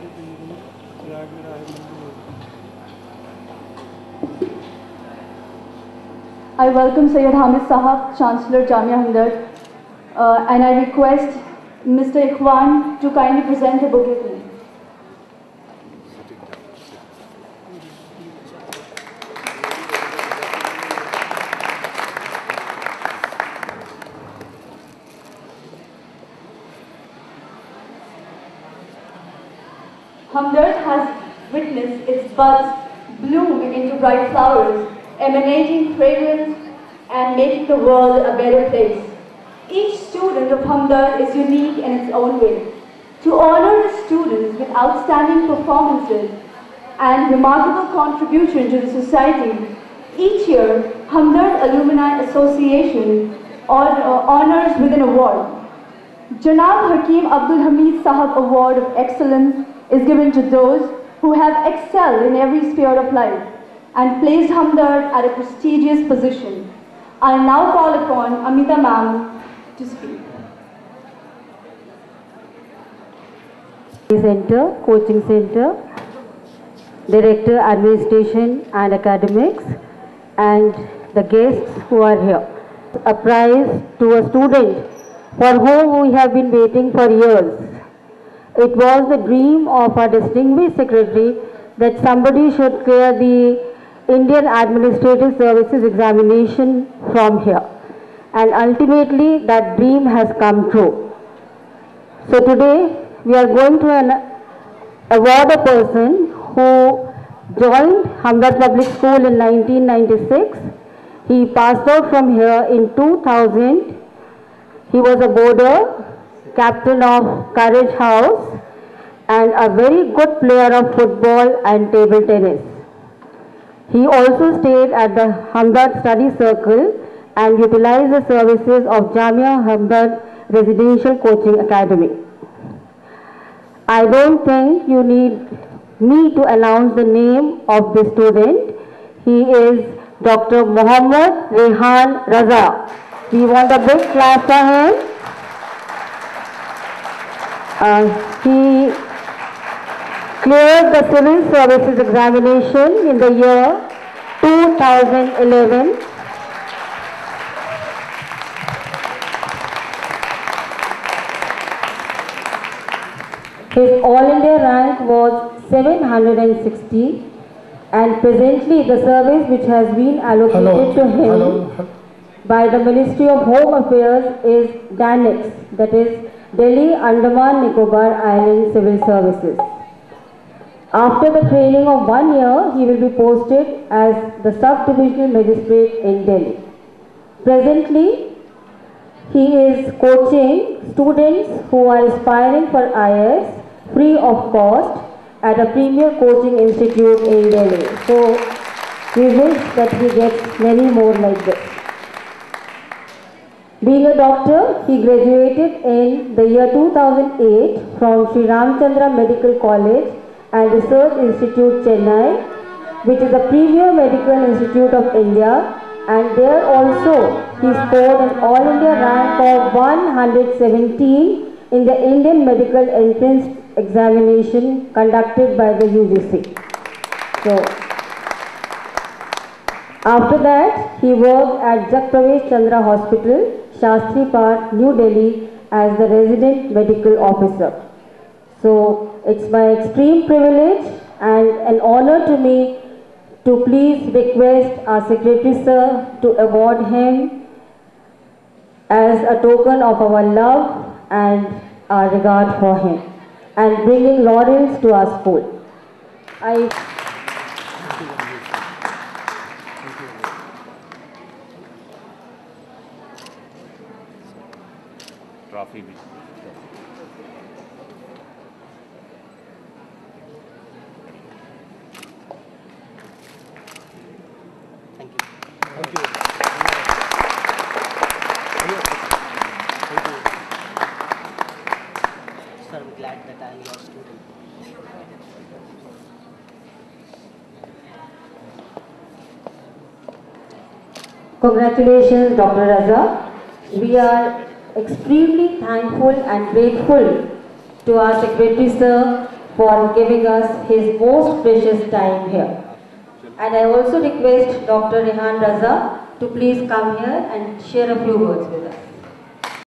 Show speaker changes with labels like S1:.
S1: I welcome Sayyid Hamid Sahab, Chancellor Jamia Hamdard, and I request Mr. Ikhwan to kindly present the bouquet to me. Hamdard has witnessed its buds bloom into bright flowers, emanating fragrance and making the world a better place. Each student of Hamdard is unique in its own way. To honor the students with outstanding performances and remarkable contribution to the society, each year Hamdard Alumni Association honors with an award. Janab Hakim Abdul Hamid Sahab Award of Excellence is given to those who have excelled in every sphere of life and placed Hamdard at a prestigious position. I now call upon Amita ma'am to speak.
S2: Center, Coaching Center, Director Administration and Academics, and the guests who are here. A prize to a student for whom we have been waiting for years. It was the dream of our distinguished secretary that somebody should clear the Indian Administrative Services examination from here. And ultimately that dream has come true. So today we are going to award a person who joined Hamdard Public School in 1996. He passed out from here in 2000. He was a boarder, captain of Courage House, and a very good player of football and table tennis. He also stayed at the Hamdard Study Circle and utilized the services of Jamia Hamdard Residential Coaching Academy. I don't think you need me to announce the name of the student. He is Dr. Mohammad Rehan Raza. We want a big clap for him. He cleared the Civil Services examination in the year 2011. His All India rank was 760, and presently the service which has been allocated to him by the Ministry of Home Affairs is DANIX, that is Delhi Andaman Nicobar Island Civil Services. After the training of 1 year, he will be posted as the Sub-Divisional Magistrate in Delhi. Presently, he is coaching students who are aspiring for IAS free of cost at a premier coaching institute in Delhi. So, we wish that he gets many more like this. Being a doctor, he graduated in the year 2008 from Sri Ramchandra Medical College and Research Institute, Chennai, which is a premier medical institute of India, and there also he scored an All India rank of 117 in the Indian Medical Entrance Examination conducted by the UGC. So, after that, he worked at Jagpravesh Chandra Hospital, Shastri Park, New Delhi as the resident medical officer. So, it's my extreme privilege and an honor to me to please request our Secretary Sir to award him as a token of our love and our regard for him and bringing laurels to our school.
S3: Trophy.
S4: Thank you.
S3: Thank you.
S4: Sir, I'm glad that I am your student.
S2: Congratulations, Dr. Raza. We are extremely thankful and grateful to our Secretary Sir for giving us his most precious time here. And I also request Dr. Rehan Raza to please come here and share a few words with us.